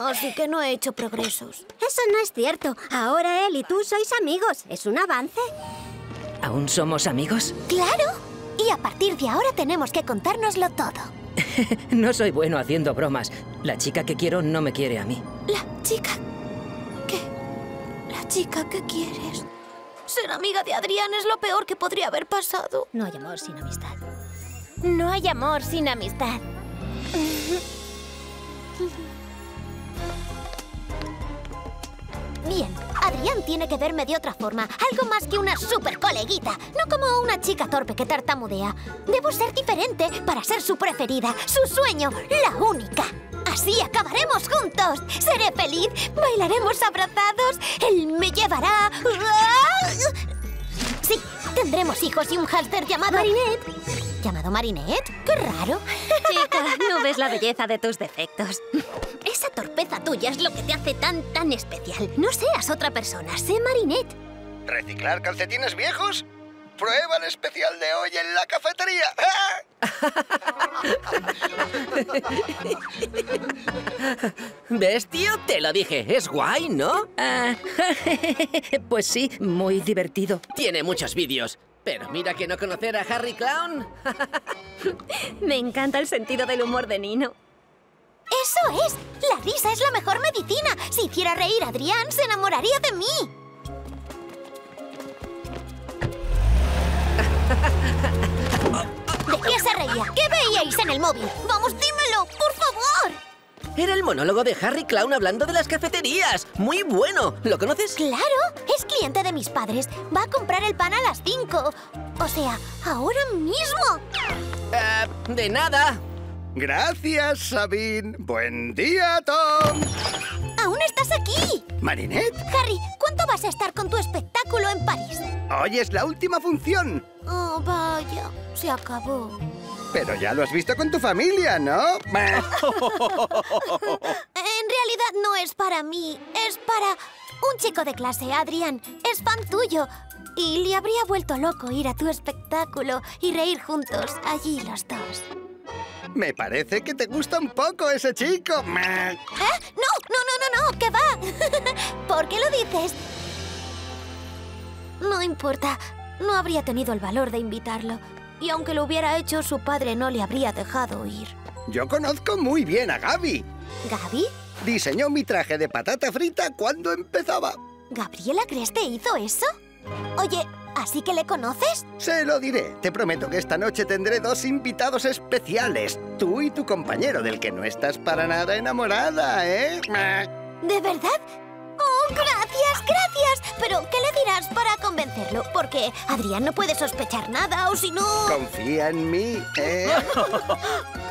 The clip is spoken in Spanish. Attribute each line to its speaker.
Speaker 1: así que no he hecho progresos.
Speaker 2: Eso no es cierto. Ahora él y tú sois amigos. ¿Es un avance?
Speaker 3: ¿Aún somos amigos?
Speaker 1: ¡Claro! Y a partir de ahora tenemos que contárnoslo todo.
Speaker 3: No soy bueno haciendo bromas. La chica que quiero no me quiere a mí.
Speaker 1: La chica... ¿Qué? La chica que quieres. Ser amiga de Adrián es lo peor que podría haber pasado.
Speaker 2: No hay amor sin amistad.
Speaker 4: No hay amor sin amistad.
Speaker 1: Bien, Adrián tiene que verme de otra forma. Algo más que una super coleguita. No como una chica torpe que tartamudea. Debo ser diferente para ser su preferida, su sueño, la única. Así acabaremos juntos. Seré feliz, bailaremos abrazados. Él me llevará... Sí, tendremos hijos y un hámster llamado...
Speaker 2: Marinette.
Speaker 1: ¿Llamado Marinette? ¡Qué raro!
Speaker 2: Chica, no ves la belleza de tus defectos.
Speaker 1: Esa torpeza tuya es lo que te hace tan especial. No seas otra persona, sé Marinette.
Speaker 5: ¿Reciclar calcetines viejos? Prueba el especial de hoy en la cafetería.
Speaker 3: ¿Ves, tío? Te lo dije. Es guay, ¿no? Pues sí, muy divertido. Tiene muchos vídeos. Pero mira que no conocer a Harry Clown.
Speaker 2: Me encanta el sentido del humor de Nino.
Speaker 1: ¡Eso es! La risa es la mejor medicina. Si hiciera reír a Adrián, se enamoraría de mí. ¿De qué se reía? ¿Qué veíais en el móvil? ¡Vamos, dímelo! ¡Por favor!
Speaker 3: Era el monólogo de Harry Clown hablando de las cafeterías. ¡Muy bueno! ¿Lo conoces?
Speaker 1: ¡Claro! Es cliente de mis padres. Va a comprar el pan a las 5. O sea, ahora mismo.
Speaker 3: De nada.
Speaker 5: Gracias, Sabine. Buen día, Tom.
Speaker 1: ¡Aún estás aquí!
Speaker 5: ¿Marinette?
Speaker 1: Harry, ¿cuánto vas a estar con tu espectáculo en París?
Speaker 5: Hoy es la última función.
Speaker 1: Oh, vaya. Se acabó.
Speaker 5: Pero ya lo has visto con tu familia, ¿no?
Speaker 1: En realidad no es para mí. Es para un chico de clase, Adrián. Es fan tuyo. Y le habría vuelto loco ir a tu espectáculo y reír juntos allí los dos.
Speaker 5: Me parece que te gusta un poco ese chico.
Speaker 1: ¿Eh? No, ¿qué va? ¿Por qué lo dices? No importa. No habría tenido el valor de invitarlo. Y aunque lo hubiera hecho, su padre no le habría dejado ir.
Speaker 5: Yo conozco muy bien a Gaby.
Speaker 1: ¿Gaby?
Speaker 5: Diseñó mi traje de patata frita cuando empezaba.
Speaker 1: ¿Gabriela Creste hizo eso? Oye, ¿así que le conoces?
Speaker 5: Se lo diré. Te prometo que esta noche tendré 2 invitados especiales. Tú y tu compañero, del que no estás para nada enamorada, ¿eh?
Speaker 1: ¿De verdad? ¡Oh, gracias, gracias! ¿Pero qué le dirás para convencerlo? Porque Adrián no puede sospechar nada, o si no...
Speaker 5: Confía en mí, ¿eh?